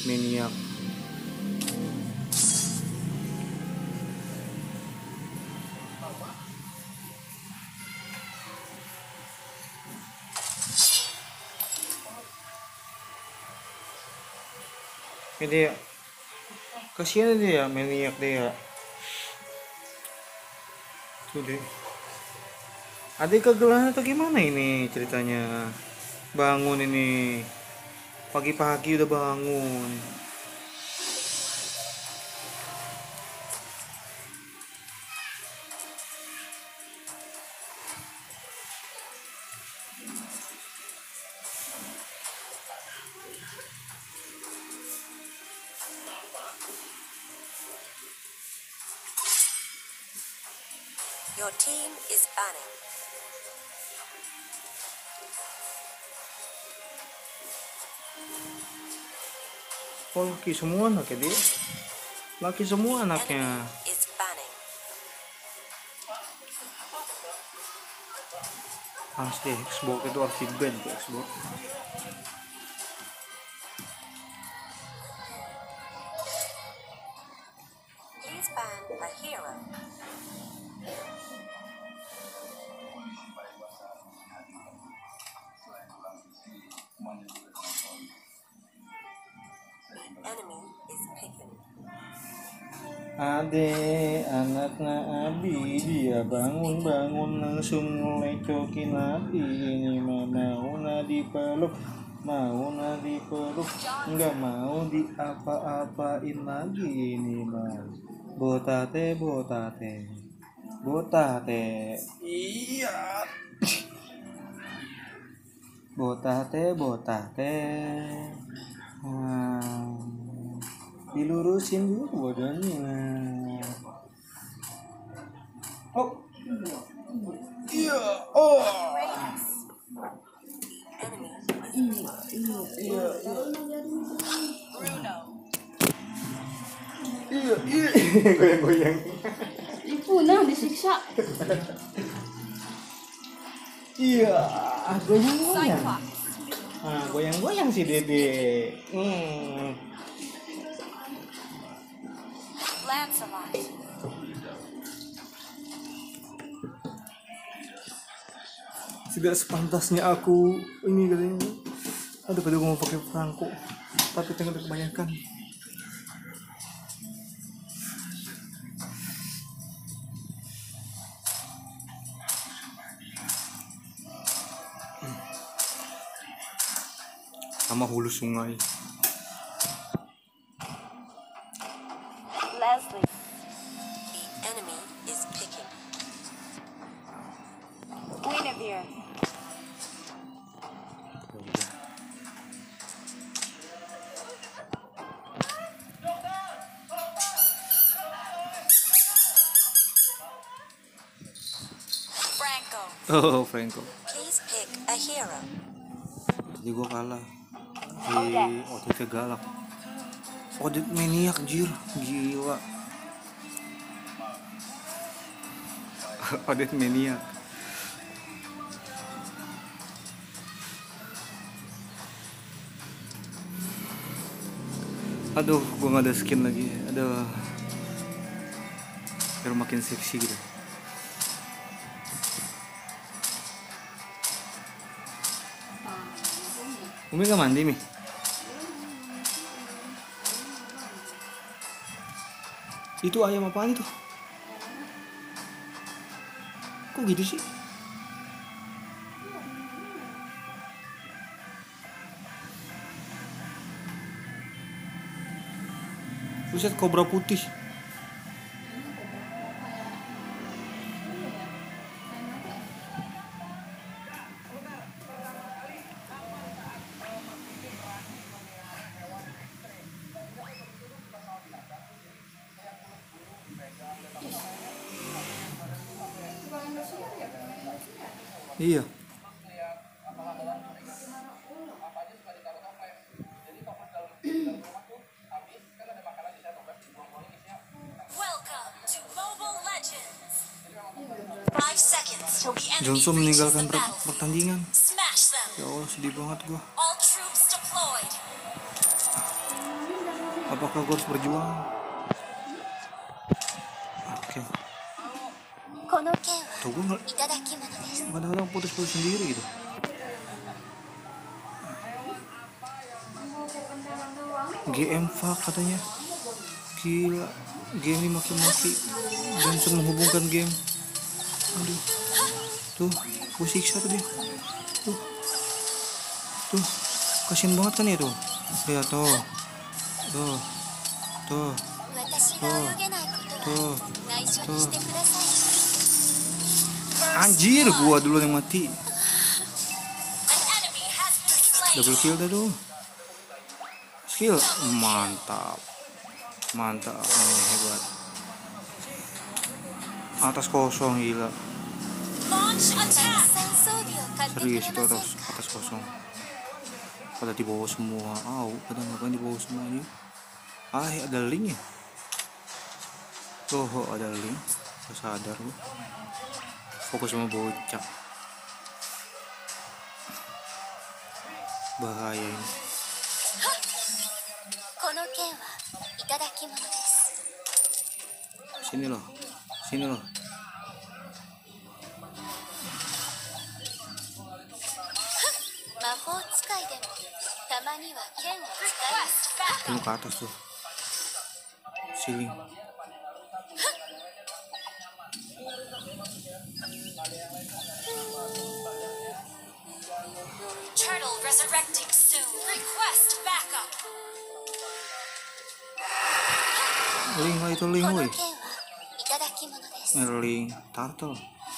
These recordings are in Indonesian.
Maniac. Dia kasihan dia Maniac dia tuh deh. Adik kegelahan atau gimana ini ceritanya? Bangun ini pagi-pagi udah bangun. Your team is banning. Oh, laki semua anaknya dia. Laki semua anaknya. Enemy is banning. Asli Xbox itu arti band ke Xbox. Please ban a hero. Enemy is picking. Ade anaknya Abi dia bangun-bangun langsung ngelecokin Abi. Ini mah mau dipeluk, nggak mau diapa-apain lagi. Ini mah botate iya botate dilurusin dulu badannya. Oh iya, oh iya goyang-goyang. Punah disiksa. Iya, goyang-goyang. Goyang-goyang si Dede. Lancelot. Tidak sepantasnya aku ini katanya. Ada pada mau pakai perangko, tapi tengah kebanyakan. Sama hulu sungai. Leslie. The enemy is picking. Guinevere. Franco. Oh, Franco. Please pick a hero. Jadi gua kalah. Si Odet galak. Odet Maniac anjir, gila. Odet Maniac. Aduh, gua nggak ada skin lagi. Aduh, biar makin seksi gitu. Umi nggak mandi Mi? Itu ayam apaan itu? Kok gitu sih? Buset, kobra putih. Iya. Welcome to Mobile Legends. 5 seconds till the enemy Johnson reaches meninggalkan the battlefield. pertandingan. Smash them. Ya Allah, sedih banget gua. All troops deployed. Apakah gue harus berjuang? Oke. この剣は Tuh gue いただき物です。 kadang-kadang putus-putus sendiri gitu. GM fuck katanya. Gila. Game ini maki-maki. Johnson menghubungkan game. Aduh. Tuh, gue siksa tuh dia. Tuh. Tuh. Kasian banget kan ya tuh. Lihat tuh. Tuh. Tuh. 私が泳げないことは Tuh. 内緒にしてください。 Anjir, gua dulu yang mati. An enemy has been slain. Double kill dah tuh. Skill mantap. Mantap, ini hebat. Atas kosong gila. Launch attack. 散装備を買ってくれ Serius itu ません atas kosong. Pada di bawah semua. Pada ngapain di bawah semuanya? Ada link ya? Oh, ada link. Gak sadar gua. Fokus sama bocah. Bahaya ini. この剣はいただき物です。 Sini loh. Sini loh. 魔法使いでもたまには剣を使います。 Tunggu ke atas tuh. Ceiling. Turtle resurrecting soon. Request backup. Link lah itu link この woi. 剣はいただき物です。 Link turtle.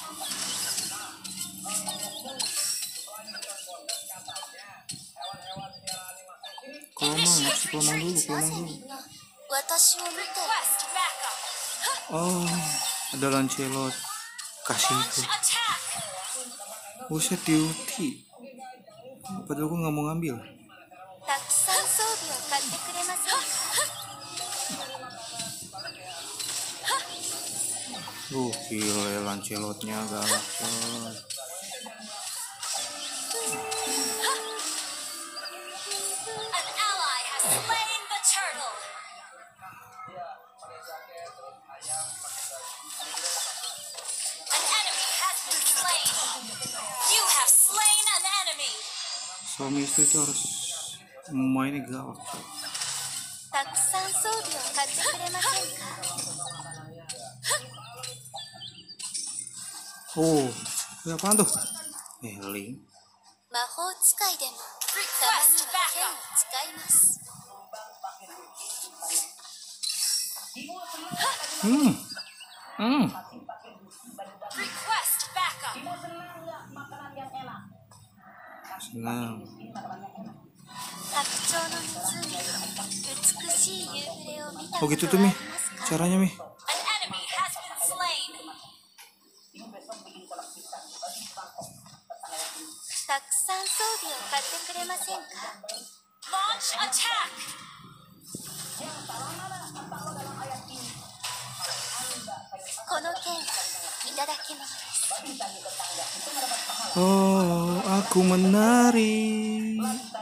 Kelamang dulu, なぜみんな私を見て Request backup. Oh, ada Lancelot. Kasih itu. Attack. Buset duty. Padahal gue nggak mau ngambil. たくさん装備を買ってくれませんか。 Gila Lancelotnya galak coy. An ally has slain the turtle. An enemy has been slain. You have slain an enemy. Suami istri itu harus mainnya galak coy. たくさん装備を買ってくれませんか。 Oh, ini apaan tuh? Link. 魔法使いでもたまには剣を使います。 Request backup. Senang. 白鳥の湖の美しい夕暮れを見た Oh こと gitu は tuh あり Mi. ますか。 Caranya Mi. An enemy has been slain. たくさん装備を買ってくれませんか。 Launch attack. この剣はいただき物です。 Oh, aku menari.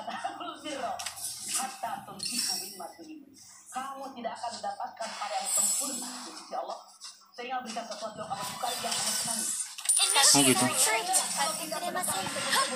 Kamu tidak akan mendapatkan hal yang sempurna di sisi Allah. Saya ingin berikan sesuatu yang kamu sukai yang kamu senangi. Oh gitu. 買ってくれませんか。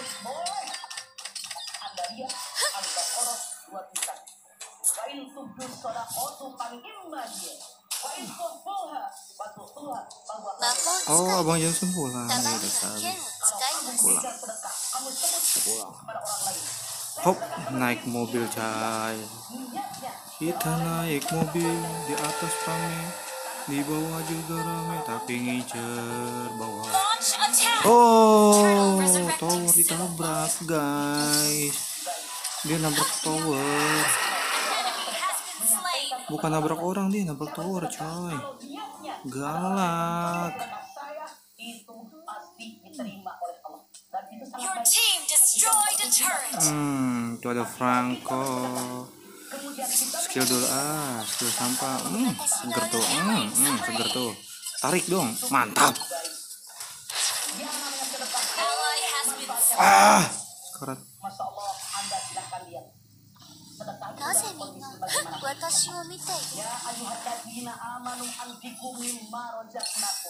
Anda lihat Al-Baqarah 23. Wa in tubdu shadaqatu fa ni'ma hiya. Wa in tukhfuha wa tu'tuha fa huwa 魔法 Oh, 使い Abang Johnson pulang たま ya に udah は tadi. 剣を使います。 Pulang. sedekah. Kamu sebut kepada orang lain. Hop, naik mobil cai. Kita naik mobil di atas rame, di bawah juga rame, tapi ngincer bawah. Launch attack. Oh, tower ditabrak guys. Dia nabrak tower. An enemy has been slain. Bukan nabrak orang, dia nabrak tower coy. Galak. Saya itu pasti diterima oleh Allah. Dan itu sangat Your baik. team destroyed a turret. Itu ada Franco. Kemudian kita Skill dulu skill sampah. Seger tuh. Seger tuh. Tarik dong. Mantap. Ally has been slain. Sekarat. Masya Allah, Anda silahkan lihat. Sedekah 何なぜみんな私を見ている Ya ayyuhalladzina amanu anfiqu mimma razaqnakum.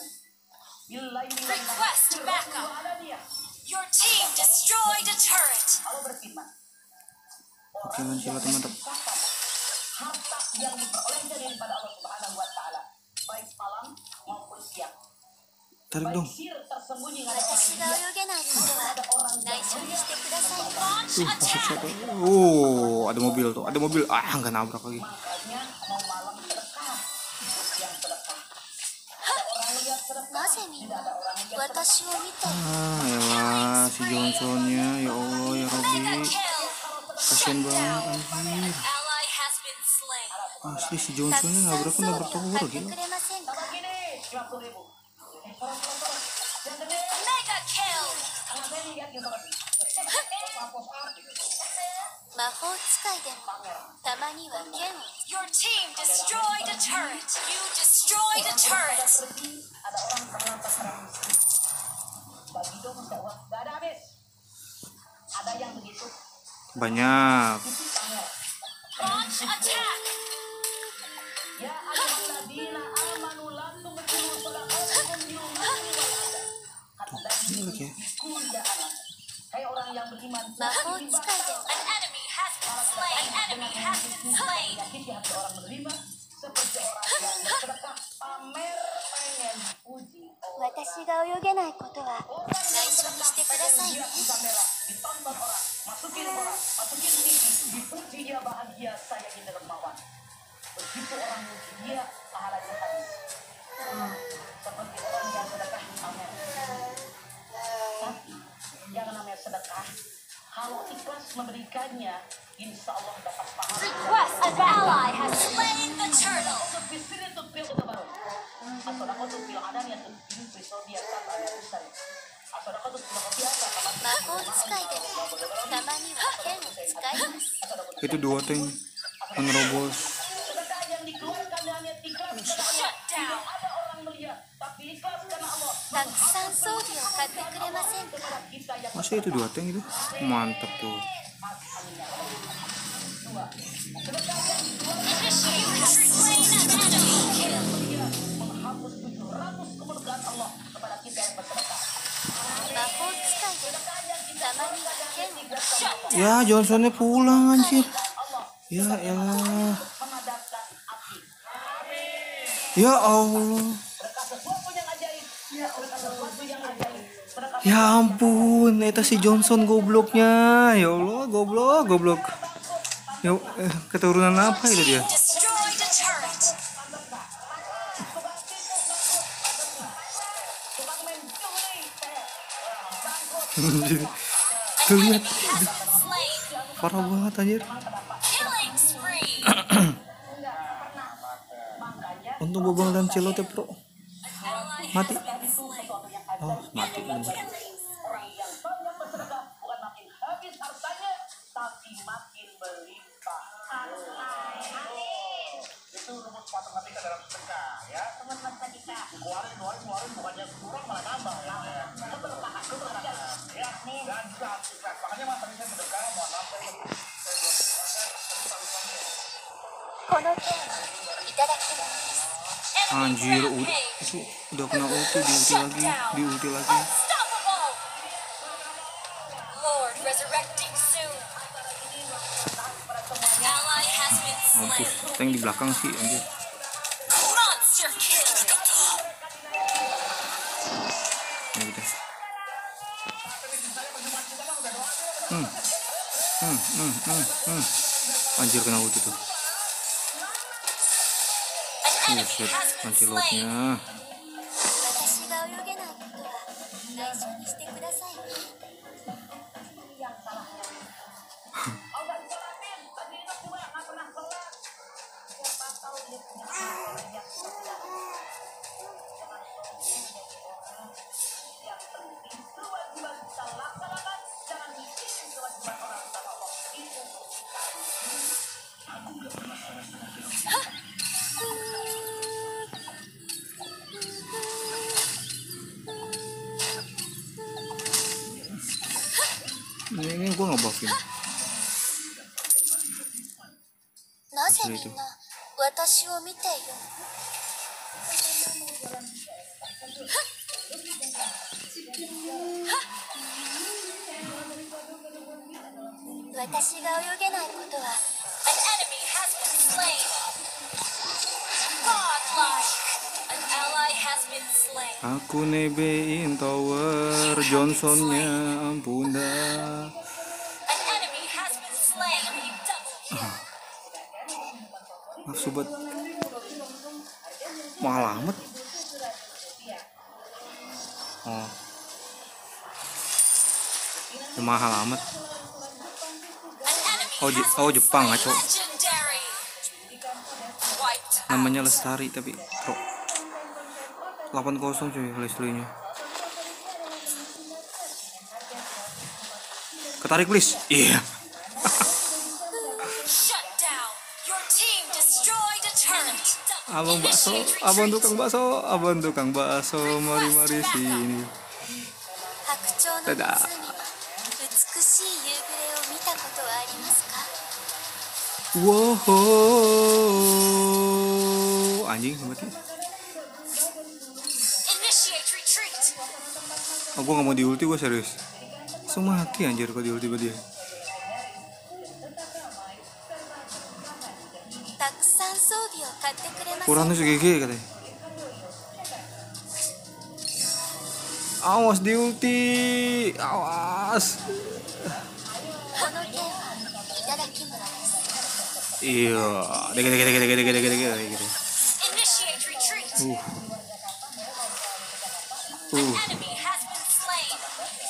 Request backup. Alania. Your team destroyed a turret. Allah berfirman, Oke, silat mantap. harta yang diperolehnya daripada Allah Subhanahu wa taala, baik malam maupun siang. Tarik dong. Sir tersembunyi ada 私が泳げないことは内緒にしてください Launch Masuk attack. satu. Oh, ada mobil tuh. Ada mobil. Ah, nggak nabrak lagi. makanya mau malam sedekah, siang sedekah. Ada orang lihat sedekah, なぜみんな ada orang lihat 私を見ている Ah, elah si Johnsonnya. Ya Allah, ya Mega Robby. kill. Kasian banget anjir. Ally has been slain. Asli si たく Johnsonnya さん nabrak 装 nabrak 備を tower 買って gila. くれませんか sama gini, 50.000. Soros. Yang gede, Mega kill. sama saya lihat gitu kan. Hapus arti. 魔法使いでもたまには剣を Your team destroyed a turret. You destroyed a turret. Pergi, ada orang terlantar serang. Bagi dong dakwah, gak ada habis. Ada yang begitu, Banyak. itu pamer. Launch attack. Ya ayyuhalladzina amanu la tubtilu shadaqatukum bil-manni wal-adha. Kata Ini lagi ya. Kunda anak. Kayak orang yang beriman. 魔法使いでも An enemy has been slain. An enemy has been slain. Menyakiti hati orang menerima seperti orang yang bersedekah pamer pengen dipuji. 私が泳げないことは Orang 内 yang 緒にしてください dia di kamera, ditonton orang, masukin TV, dipuji dia bahagia, saya ini dermawan. Begitu orang muji dia, pahalanya habis. Seperti orang yang sedekah pamer. Tapi yang namanya sedekah, kalau ikhlas memberikannya, insya Allah dapat pahala. Request an ally has slain the turtle. Untuk bisnis itu pil untuk baru. Asal aku tuh pil ada yang tuh ini pisau dia kan ada besar. Asal aku tuh pil biasa. 魔法使いでもたまには剣を使います Itu dua tank menerobos. Sedekah yang dikeluarkan hanya ikhlas karena Allah. Shut down. Ada orang melihat, tapi ikhlas karena Allah. たくさん装備を買ってくれませんか Kita yang Masa itu dua tank itu? Mantap tuh. You have slain an enemy. Kill. menghapus 700 keberkahan Allah kepada kita yang bersedekah. 魔法使いでもたまには剣を Shut Ya, Johnsonnya pulang anjir. Ya elah. Memadamkan api. Ya Allah. Sedekah sesuatu yang ajaib. Sedekah sesuatu yang ajaib. Sedekah Ya ampun, eta si Johnson gobloknya. Ya Allah, goblok. Ya, keturunan apa itu dia? destroyed a turret. tukang main curi. Tuh lihat, Has been slain. parah banget anjir. Killing spree. Untung Bobang dan Celote pro. Ally Mati. has been slain. Oh, mati bener. Orang yang banyak bersedekah bukan makin habis hartanya, tapi makin berlimpah. Itu rumus matematika dalam sedekah, ya. Teman matematika. Keluarin, bukannya kurang malah nambah. Ya. Itu berkah, ya. Dan juga harus ikhlas. Makanya mas tadi saya sedekah, mohon maaf saya belum tahu. この剣をいただきます Enemy Anjir, rampage. itu udah kena ulti, di ulti lagi. Unstoppable. Lord resurrecting soon. Ally has been Mampus, slain. tank di belakang sih anjir. Monster kill. Ya udah. Anjir kena ulti tuh. An Oh enemy shit, has been anti-loadnya. slain. 私が泳げないことは内緒にしてください Enggak bisa rapiin, tadi itu juga nggak pernah sholat. Siapa tahu dia punya amal banyak. Jangan menjadi orang yang penting kewajiban kita laksanakan, jangan mikirin kewajiban orang sama Allah. Itu untuk kita. Aku nggak pernah sholat dengan Ini gua ngebuffin. なぜ Asli み itu. んな私を見ているの？私が泳げないことは An enemy has been slain. Godlike. An ally has been slain. Aku nebein tower Johnsonnya, ampun dah. An enemy has been slain. Double kill. Nafsu banget. Mahal amat. Oh. Ya, mahal amat. An enemy Oh, has oh, been Jepang, slain. ngaco. Legendary. Wiped out. Namanya Lestari tapi pro. 8-0 cuy Leslie-nya. Ketarik please. Iya. Shut down. Your team destroyed a turret. Abang bakso, abang tukang bakso, abang tukang bakso, mari sini. 白鳥の湖ただは美しい夕暮れを見たことはありますか？ Wow, anjing mati. Initiate retreat. Oh, gua nggak mau di ulti, gua serius. Langsung mati anjir kalau di ulti dia. たくさん装備を買ってくれませんか？ Uranus GG katanya. Awas di ulti, awas. この剣はいただき物です。 Iya, dege. Initiate retreat. Uh, Enemy has been slain.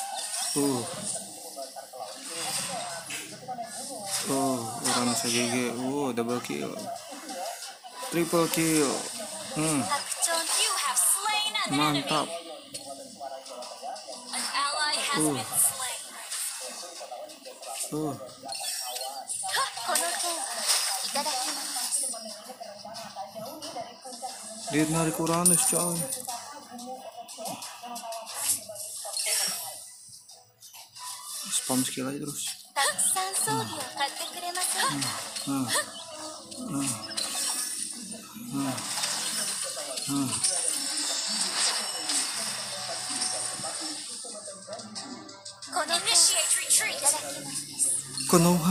Uranus GG. Double kill, triple kill. 白鳥の You have slain an enemy. Mantap. An ally has been slain. この剣はいただき物です。 Dia narik Uranus coy. Spam skill aja terus. たくさん装備を買ってくれませんか？ この剣 Initiate い retreat. ただき物です。 Konoha.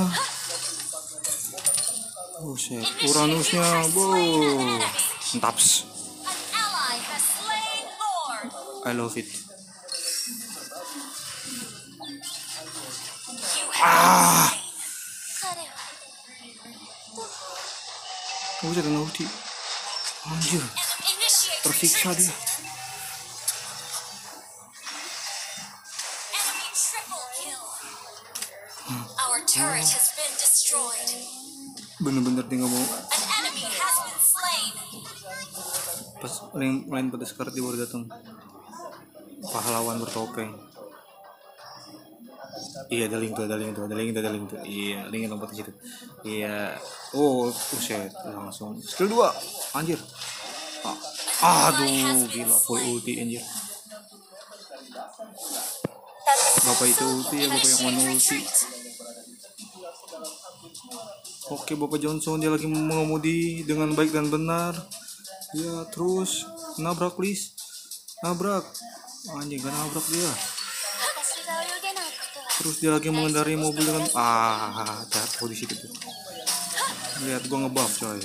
Buset, Uranusnya, Taps. An ally has slain Lord. I love it. You have slain. 彼は Buset, ada ulti. Anjir, Initiate tersiksa retreat. dia. Enemy triple kill. Our turret has been destroyed. Bener-bener dia nggak mau. An enemy has been slain. Pas lain pada sekarti baru datang. Pahlawan bertopeng. Iya, ada link tuh. Iya, link yang lompat ke situ. Iya. Oh, buset, langsung skill 2. Anjir. Aduh, gila full ulti anjir. Bapak itu ulti ya, bapak yang mana ulti. Oke, Bapak Johnson dia lagi mengemudi dengan baik dan benar. Ya, terus nabrak please. Nabrak. Anjing, gak nabrak dia. 私が泳げないことは Terus dia lagi mengendarai mobil dengan jatuh di situ tuh. Lihat gua ngebuff coy.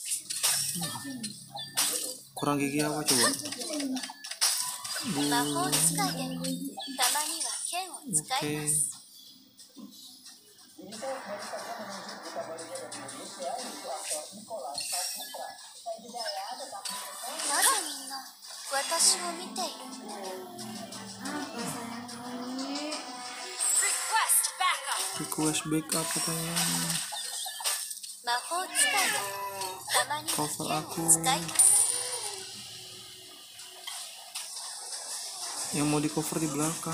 Kurang gigi apa coba? 魔法使いでもたまには剣を使いま Oke. す。なぜみんな私を見ているの？ Request backup. Request backup katanya. 魔法使いでもたまには剣を使います。 Yang mau di cover di belakang.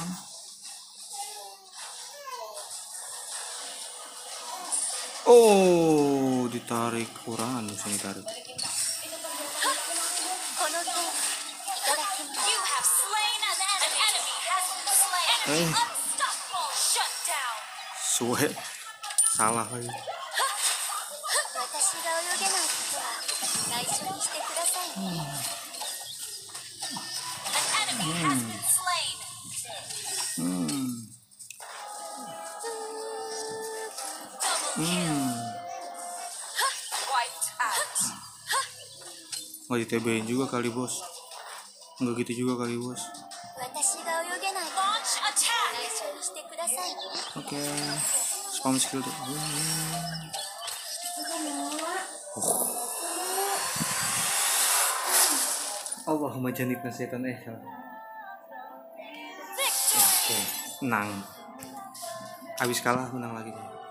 Oh, ditarik Uranus yang ditarik. この剣いただきます。 You have slain an enemy. Has been slain. Enemy unstoppable. Shut down. Suwe. Salah lagi. 私が泳げないことは内緒にしてくださいね。 An enemy has been slain. Double kill. Wiped out. Nggak ditebelin juga kali bos. Nggak gitu juga kali bos. 私が泳げないこと Launch attack. 内緒にしてくださいね。 Oke. Spam skill deh. Allahumma jannibna syaitan Victory. Oke, menang. Habis kalah menang lagi.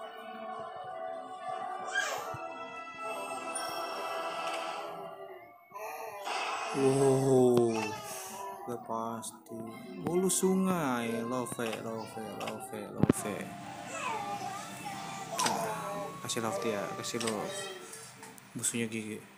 Wow, udah pasti. Hulu sungai, love. Kasih love dia, kasih love. Musuhnya gigi.